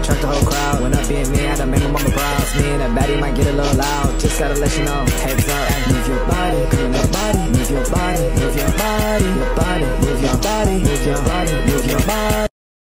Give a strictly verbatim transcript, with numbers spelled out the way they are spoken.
attract the whole crowd. When I being me, I done make my mama proud. Me and that baddie might get a little loud. Just gotta let you know, heads up. Move your body, move your body, move your body, move your body, your body, move your body, move your body, move your body.